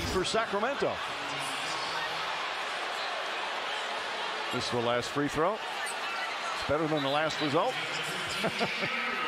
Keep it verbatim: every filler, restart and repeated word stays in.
for Sacramento. This is the last free throw. It's better than the last result.